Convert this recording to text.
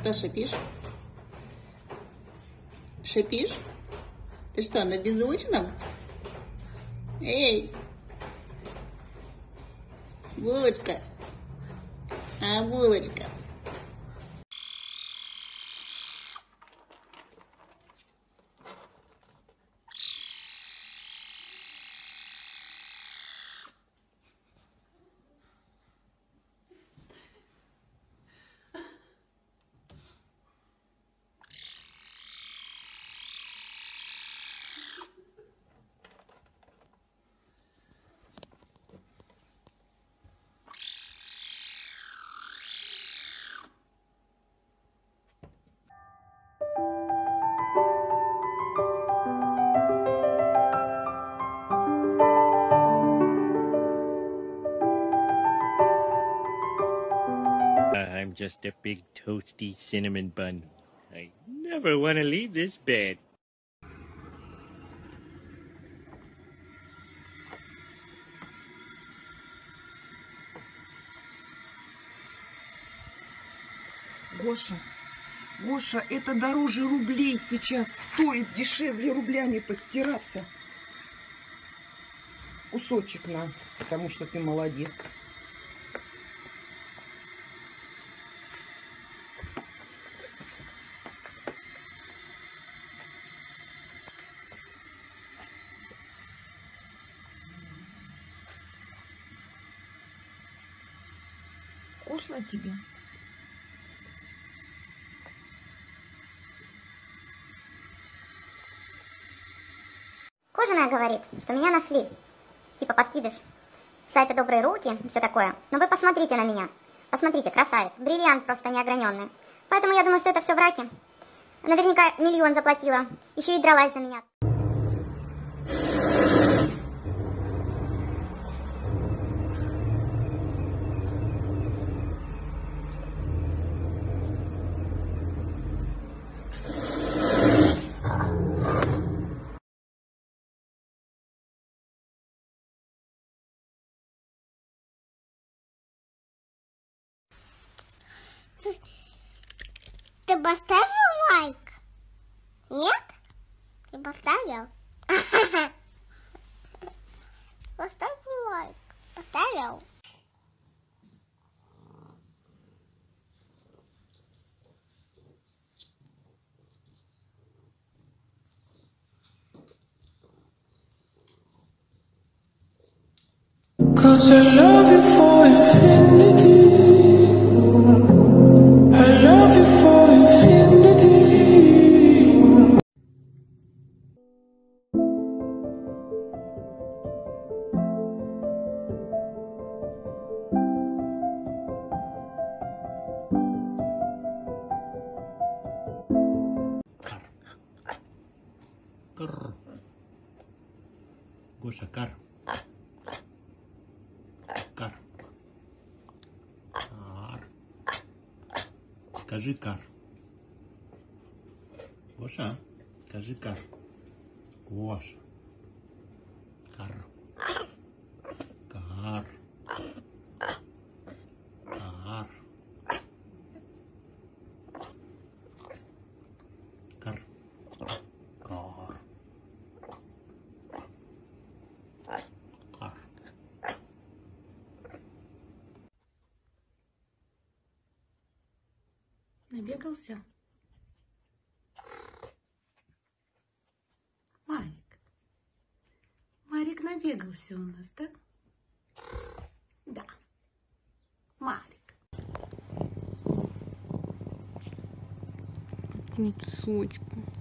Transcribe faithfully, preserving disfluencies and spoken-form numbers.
Что шипишь? Шипишь? Ты что, на беззвучном? Эй! Булочка! А, булочка! I'm just a big toasty cinnamon bun. I never want to leave this bed. Гоша, Гоша, это дороже рублей сейчас стоит, дешевле рублями подтираться. Кусочек на, потому что ты молодец. Вкусно тебе? Кожаная говорит, что меня нашли. Типа подкидыш. С сайта «Добрые руки» и все такое. Но вы посмотрите на меня. Посмотрите, красавец. Бриллиант просто неограненный. Поэтому я думаю, что это все враки. Наверняка миллион заплатила. Еще и дралась за меня. Ты поставил лайк? Нет? Ты поставил? Поставил лайк. Поставил? Cause I love you for infinity. I love you for infinity. Кар. Гоша, кар. Кар. Кар. Скажи кар. Гоша, скажи кар. Гоша. Кар. Кар. Кар. Кар. Кар. Кар. Набегался? Марик. Марик набегался у нас, да? Да. Марик. Вот сучка.